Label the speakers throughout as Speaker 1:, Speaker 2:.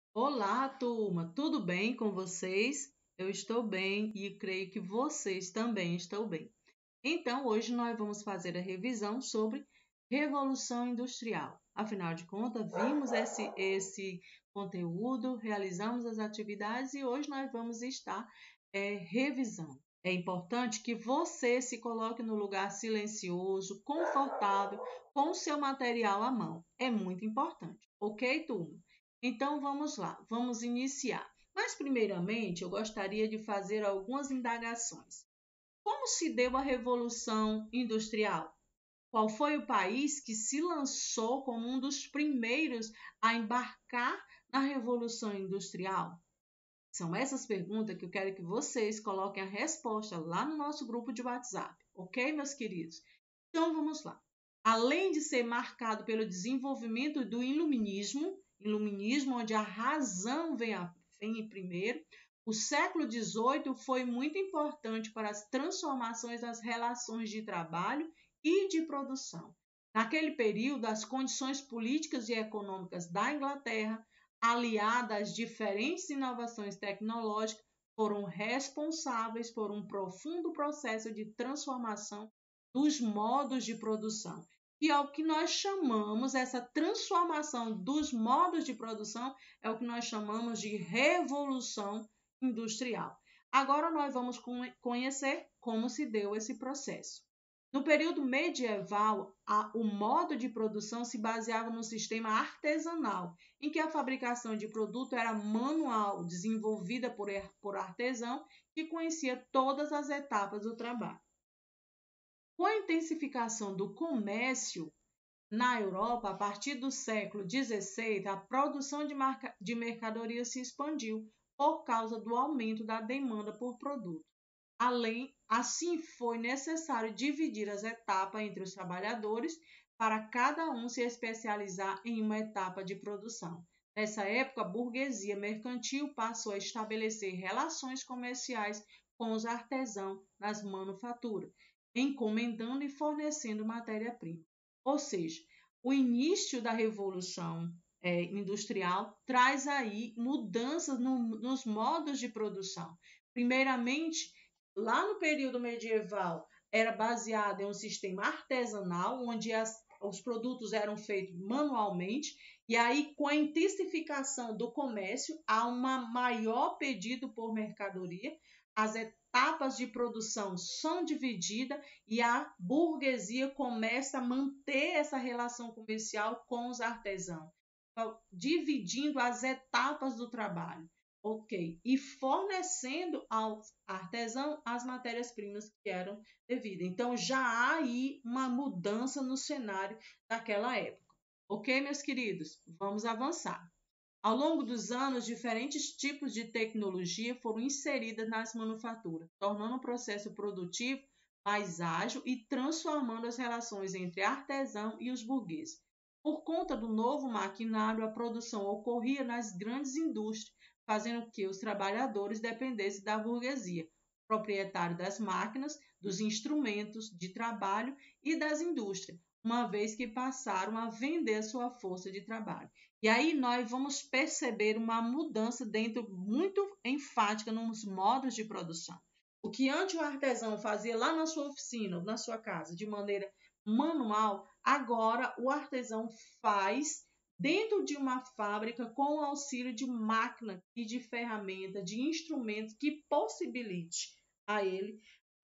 Speaker 1: Olá, turma! Tudo bem com vocês? Eu estou bem e creio que vocês também estão bem. Então, hoje nós vamos fazer a revisão sobre Revolução Industrial. Afinal de contas, vimos esse conteúdo, realizamos as atividades e hoje nós vamos estar revisando. É importante que você se coloque no lugar silencioso, confortável, com o seu material à mão. É muito importante, ok, turma? Então vamos lá, vamos iniciar. Mas, primeiramente, eu gostaria de fazer algumas indagações. Como se deu a Revolução Industrial? Qual foi o país que se lançou como um dos primeiros a embarcar na Revolução Industrial? São essas perguntas que eu quero que vocês coloquem a resposta lá no nosso grupo de WhatsApp, ok, meus queridos? Então vamos lá. Além de ser marcado pelo desenvolvimento do iluminismo onde a razão vem em primeiro, o século XVIII foi muito importante para as transformações das relações de trabalho e de produção. Naquele período, as condições políticas e econômicas da Inglaterra, aliadas às diferentes inovações tecnológicas, foram responsáveis por um profundo processo de transformação dos modos de produção. E é o que nós chamamos, essa transformação dos modos de produção, é o que nós chamamos de revolução industrial. Agora nós vamos conhecer como se deu esse processo. No período medieval, o modo de produção se baseava no sistema artesanal, em que a fabricação de produto era manual, desenvolvida por artesão que conhecia todas as etapas do trabalho. Com a intensificação do comércio na Europa, a partir do século XVI, a produção de mercadorias se expandiu por causa do aumento da demanda por produto. Assim foi necessário dividir as etapas entre os trabalhadores para cada um se especializar em uma etapa de produção. Nessa época, a burguesia mercantil passou a estabelecer relações comerciais com os artesãos nas manufaturas, encomendando e fornecendo matéria-prima. Ou seja, o início da Revolução Industrial traz aí mudanças nos modos de produção. Primeiramente, lá no período medieval, era baseado em um sistema artesanal, onde os produtos eram feitos manualmente, e aí, com a intensificação do comércio, há um maior pedido por mercadoria, as etapas de produção são divididas e a burguesia começa a manter essa relação comercial com os artesãos, dividindo as etapas do trabalho. Ok, e fornecendo aos artesãos as matérias-primas que eram devidas. Então, já há aí uma mudança no cenário daquela época. Ok, meus queridos? Vamos avançar. Ao longo dos anos, diferentes tipos de tecnologia foram inseridas nas manufaturas, tornando o processo produtivo mais ágil e transformando as relações entre artesão e os burgueses. Por conta do novo maquinário, a produção ocorria nas grandes indústrias, fazendo que os trabalhadores dependessem da burguesia, proprietário das máquinas, dos instrumentos de trabalho e das indústrias, uma vez que passaram a vender sua força de trabalho. E aí nós vamos perceber uma mudança dentro muito enfática nos modos de produção. O que antes o artesão fazia lá na sua oficina, na sua casa, de maneira manual, agora o artesão faz dentro de uma fábrica com o auxílio de máquina e de ferramenta, de instrumentos que possibilite a ele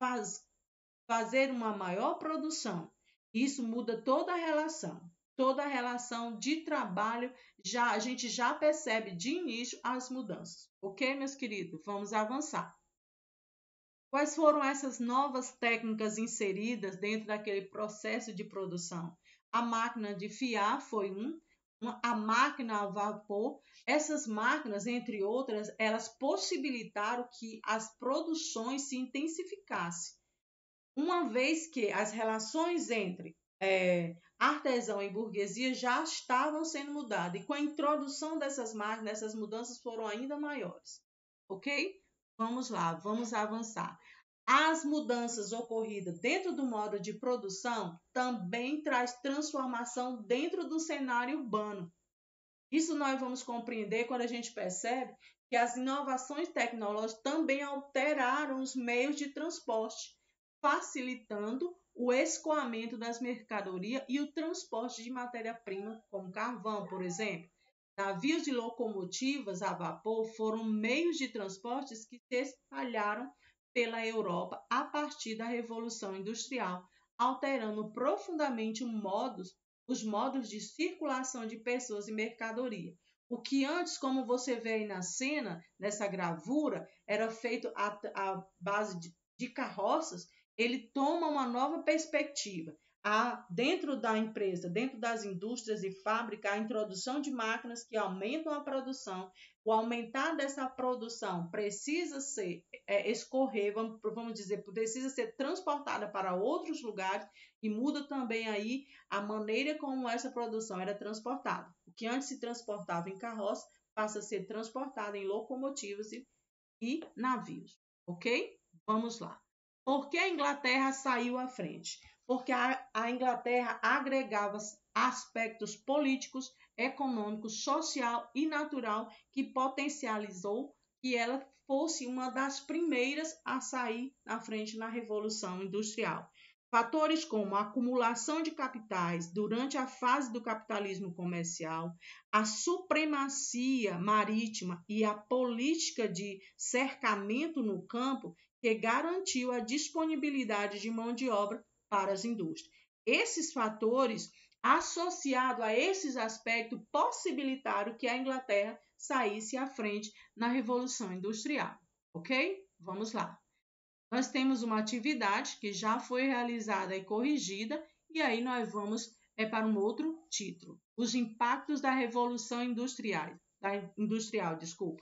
Speaker 1: fazer uma maior produção. Isso muda toda a relação de trabalho, a gente já percebe de início as mudanças. Ok, meus queridos? Vamos avançar. Quais foram essas novas técnicas inseridas dentro daquele processo de produção? A máquina de fiar foi a máquina a vapor. Essas máquinas, entre outras, elas possibilitaram que as produções se intensificassem, uma vez que as relações entre artesão e burguesia já estavam sendo mudadas. E com a introdução dessas máquinas, essas mudanças foram ainda maiores. Ok? Vamos lá, vamos avançar. As mudanças ocorridas dentro do modo de produção também traz transformação dentro do cenário urbano. Isso nós vamos compreender quando a gente percebe que as inovações tecnológicas também alteraram os meios de transporte, facilitando o escoamento das mercadorias e o transporte de matéria-prima, como carvão, por exemplo. Navios e locomotivas a vapor foram meios de transportes que se espalharam pela Europa a partir da Revolução Industrial, alterando profundamente os modos de circulação de pessoas e mercadoria. O que antes, como você vê aí na cena, nessa gravura, era feito à base de carroças, ele toma uma nova perspectiva. Dentro da empresa, dentro das indústrias e fábricas, a introdução de máquinas que aumentam a produção. O aumentar dessa produção precisa escorrer, vamos dizer, precisa ser transportada para outros lugares e muda também aí a maneira como essa produção era transportada. O que antes se transportava em carroça passa a ser transportado em locomotivas e navios, ok? Vamos lá. Por que a Inglaterra saiu à frente? Porque a Inglaterra agregava aspectos políticos, econômicos, social e natural que potencializou que ela fosse uma das primeiras a sair na frente na Revolução Industrial. Fatores como a acumulação de capitais durante a fase do capitalismo comercial, a supremacia marítima e a política de cercamento no campo que garantiu a disponibilidade de mão de obra para as indústrias. Esses fatores, associados a esses aspectos, possibilitaram que a Inglaterra saísse à frente na Revolução Industrial. Ok? Vamos lá. Nós temos uma atividade que já foi realizada e corrigida, e aí nós vamos para um outro título. Os impactos da Revolução Industrial, desculpa.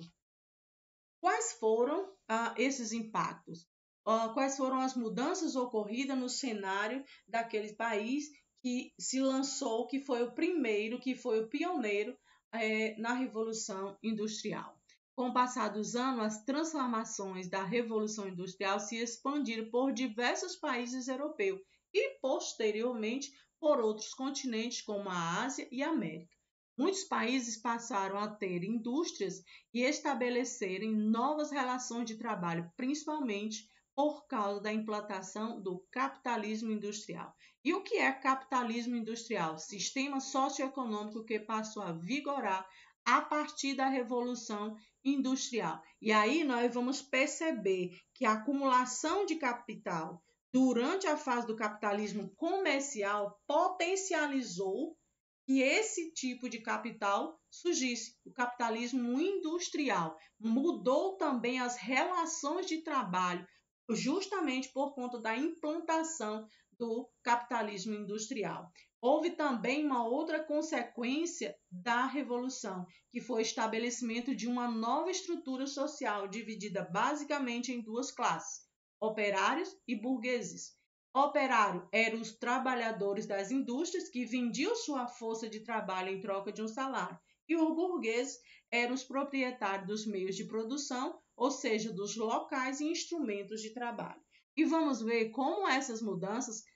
Speaker 1: Quais foram esses impactos? Quais foram as mudanças ocorridas no cenário daquele país que se lançou, que foi o primeiro, que foi o pioneiro na Revolução Industrial? Com o passar dos anos, as transformações da Revolução Industrial se expandiram por diversos países europeus e, posteriormente, por outros continentes como a Ásia e a América. Muitos países passaram a ter indústrias e estabelecerem novas relações de trabalho, principalmente por causa da implantação do capitalismo industrial. E o que é capitalismo industrial? Sistema socioeconômico que passou a vigorar a partir da Revolução Industrial. E aí nós vamos perceber que a acumulação de capital durante a fase do capitalismo comercial potencializou que esse tipo de capital surgisse, o capitalismo industrial. Mudou também as relações de trabalho, justamente por conta da implantação do capitalismo industrial. Houve também uma outra consequência da Revolução, que foi o estabelecimento de uma nova estrutura social, dividida basicamente em duas classes, operários e burgueses. Operário eram os trabalhadores das indústrias que vendiam sua força de trabalho em troca de um salário, e os burgueses eram os proprietários dos meios de produção, ou seja, dos locais e instrumentos de trabalho. E vamos ver como essas mudanças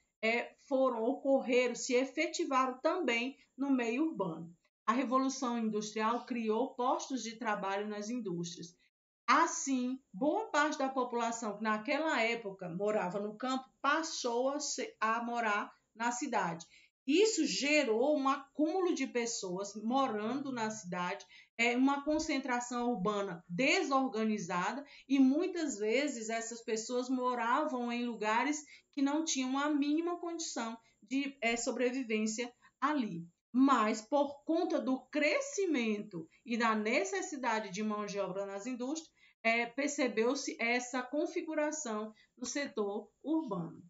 Speaker 1: ocorreram, se efetivaram também no meio urbano. A Revolução Industrial criou postos de trabalho nas indústrias. Assim, boa parte da população que naquela época morava no campo passou a morar na cidade. Isso gerou um acúmulo de pessoas morando na cidade, uma concentração urbana desorganizada e muitas vezes essas pessoas moravam em lugares que não tinham a mínima condição de sobrevivência ali. Mas, por conta do crescimento e da necessidade de mão de obra nas indústrias, percebeu-se essa configuração no setor urbano.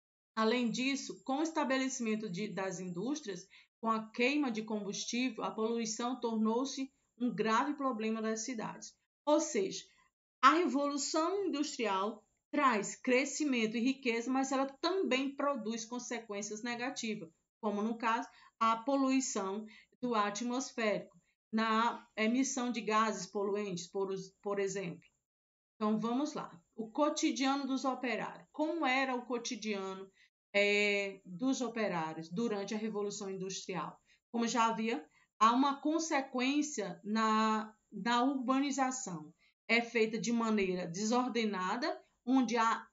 Speaker 1: Além disso, com o estabelecimento das indústrias, com a queima de combustível, a poluição tornou-se um grave problema das cidades. Ou seja, a Revolução Industrial traz crescimento e riqueza, mas ela também produz consequências negativas, como no caso, a poluição do ar atmosférico, na emissão de gases poluentes, por exemplo. Então, vamos lá. O cotidiano dos operários. Como era o cotidiano dos operários durante a Revolução Industrial? Como já havia há uma consequência na urbanização. É feita de maneira desordenada, onde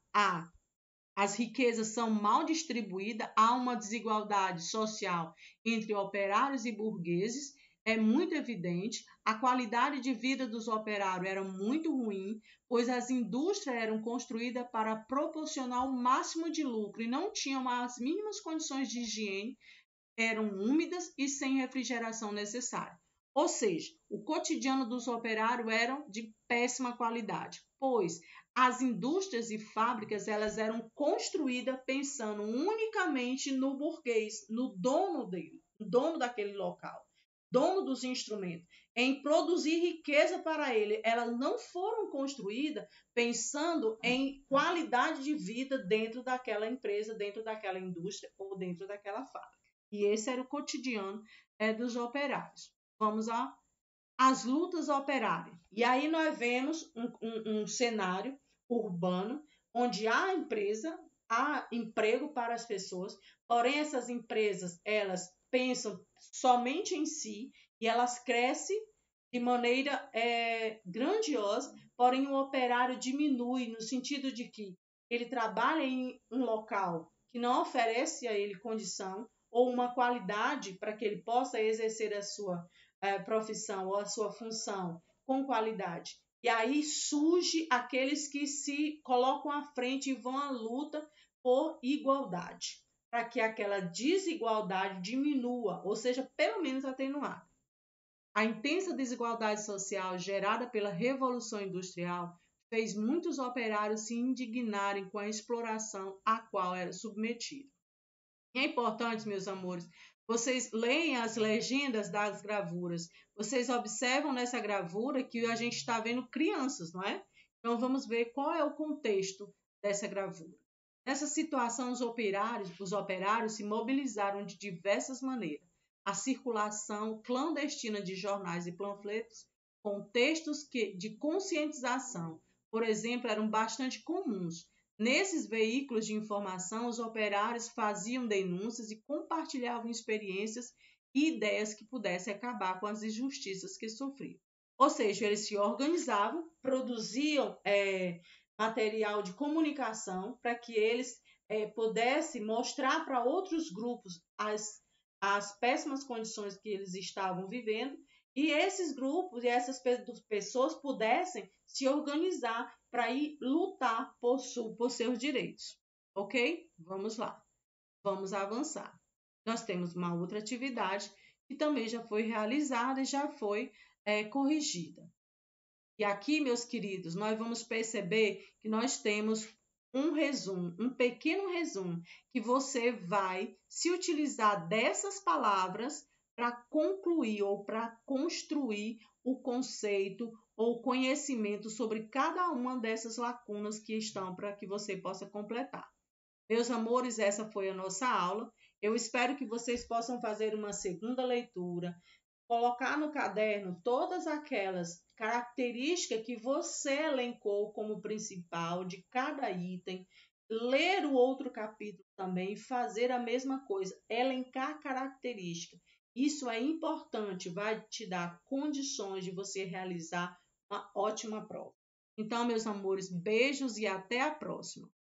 Speaker 1: as riquezas são mal distribuídas, há uma desigualdade social entre operários e burgueses, é muito evidente, a qualidade de vida dos operários era muito ruim, pois as indústrias eram construídas para proporcionar o máximo de lucro e não tinham as mínimas condições de higiene, eram úmidas e sem refrigeração necessária. Ou seja, o cotidiano dos operários era de péssima qualidade, pois as indústrias e fábricas elas eram construídas pensando unicamente no burguês, no dono dele, no dono daquele local, dono dos instrumentos, em produzir riqueza para ele. Elas não foram construídas pensando em qualidade de vida dentro daquela empresa, dentro daquela indústria ou dentro daquela fábrica. E esse era o cotidiano dos operários. Vamos às lutas operárias. E aí nós vemos um cenário urbano onde há empresa, há emprego para as pessoas, porém essas empresas elas pensam somente em si e elas crescem de maneira grandiosa, porém o operário diminui no sentido de que ele trabalha em um local que não oferece a ele condição ou uma qualidade para que ele possa exercer a sua profissão ou a sua função com qualidade. E aí surge aqueles que se colocam à frente e vão à luta por igualdade, para que aquela desigualdade diminua, ou seja, pelo menos atenuada. A intensa desigualdade social gerada pela Revolução Industrial fez muitos operários se indignarem com a exploração a qual era submetido. É importante, meus amores, vocês leem as legendas das gravuras. Vocês observam nessa gravura que a gente está vendo crianças, não é? Então vamos ver qual é o contexto dessa gravura. Nessa situação, os operários se mobilizaram de diversas maneiras. A circulação clandestina de jornais e panfletos com textos de conscientização, por exemplo, eram bastante comuns. Nesses veículos de informação, os operários faziam denúncias e compartilhavam experiências e ideias que pudessem acabar com as injustiças que sofriam. Ou seja, eles se organizavam, produziam material de comunicação para que eles pudessem mostrar para outros grupos as péssimas condições que eles estavam vivendo, e esses grupos e essas pessoas pudessem se organizar para ir lutar por seus direitos. Ok? Vamos lá. Vamos avançar. Nós temos uma outra atividade que também já foi realizada e já foi corrigida. E aqui, meus queridos, nós vamos perceber que nós temos um resumo, um pequeno resumo, que você vai se utilizar dessas palavras para concluir ou para construir o conceito ou conhecimento sobre cada uma dessas lacunas que estão para que você possa completar. Meus amores, essa foi a nossa aula. Eu espero que vocês possam fazer uma segunda leitura, colocar no caderno todas aquelas características que você elencou como principal de cada item, ler o outro capítulo também e fazer a mesma coisa, elencar características. Isso é importante, vai te dar condições de você realizar uma ótima prova. Então, meus amores, beijos e até a próxima.